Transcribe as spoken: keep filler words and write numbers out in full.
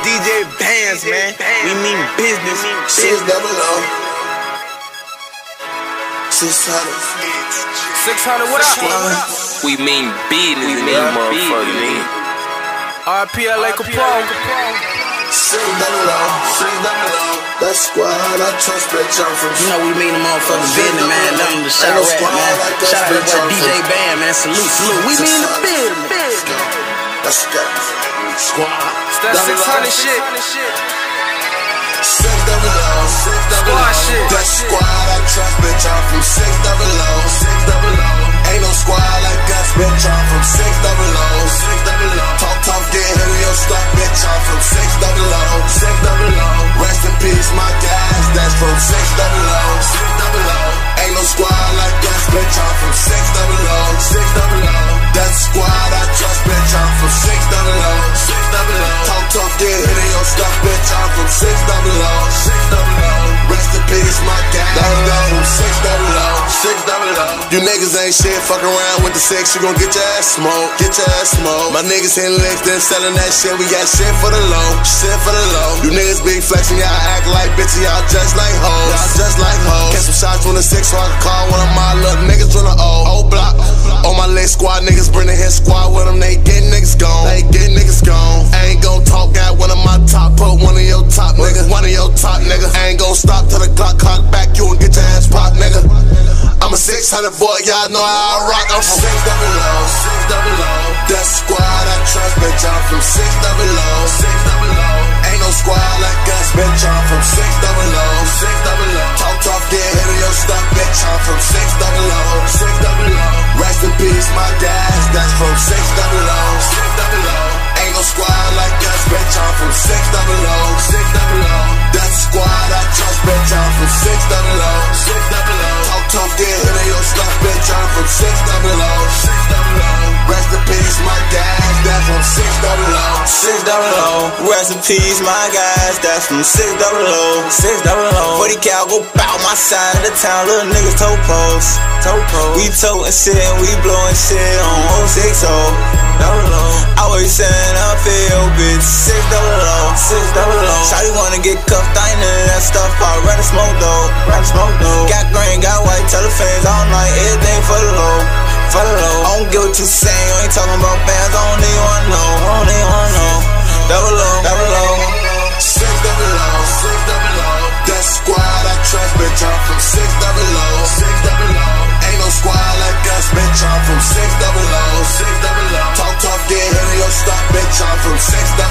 D J bands, man. We mean business. Six double O. Six hundred. Six hundred, what up? We mean business, we mean motherfucker. R P L A Capone. Six double O. Six double O. That squad, I trust bitch, I'm from. You know we mean the motherfucking business, man. Nothing to shout at, man. Shout out to that D J band, man. Salute, salute. We mean the business. That's that squad. That six hundred shit. Six double O. Six double O. That squad, I trust bitch, I'm from six double O. Six double O. Ain't no squad like us, bitch, I'm from six double O. Six double O. Talk tough, get hit in your stock, bitch, I'm from six double O. Six double O. Rest in peace, my guys, that's from six double O. Six double O. Ain't no squad like us, bitch, I'm from six double O. Six double O. That squad, I trust, bitch, I'm from six double O. Six double O. Talk tough, get hit in your stock, bitch, I'm from six double O. Six double O. Rest in peace, my guys, that's from six double O. Six double O. You niggas ain't shit, fuck around with the six, you gon' get your ass smoked, get your ass smoked. My niggas hitting licks, then selling that shit, we got shit for the low, shit for the low. You niggas big flexing, y'all act like bitches, y'all just like hoes, y'all just like hoes. Get some shots from the six so I can call one of my little niggas from the O, O block. On my lit squad, niggas bring the hit squad with them, they get niggas gone, they get niggas gone. I ain't gon' talk, got one of my top, put one of your top niggas, one of your top niggas. I ain't gon' stop till the clock clock back, you and get your ass popped, nigga. I'm a six hundred boy, y'all know how I rock. I'm from six double O, six double O. That squad I trust, bitch, I'm from six double O, six double O. Ain't no squad like us, bitch, I'm from six double O, six double O. Talk tough, get hit in your stuff, bitch, I'm from six double O, six double O. Rest in peace, my guys, that's from six double O, six double O. Ain't no squad like us, bitch, I'm from six double O, six double O. That squad I trust, bitch, I'm from six double O, six double O. Talk tough, get hit in your stuff, bitch, I'm from six double O, six double O. Rest in peace, my guys, that's from six double O, six double O. Rest in peace, my guys, that's from six double O, six double O. forty cal go bow my side of the town, little niggas toe post, toe post. We totin' shit and we blowin' shit on oh six oh, double O. Always saying I feel bitch, six double O, six double O. Shawty wanna get cuffed, I ain't none of that stuff, I'd rather smoke though, rather smoke though. Got green, got white, tell the fans all night, everything for the low, for the low. I don't give what you say, you ain't talking about bands, I don't even wanna know, I don't even wanna know. Double O, double O. Six double O, six double O. That squad I trust, bitch, I'm from six double O, six double O. Ain't no squad like us, bitch, I'm from six double O, six double O. Talk tough, get hit in your stock, bitch, I'm from six double O.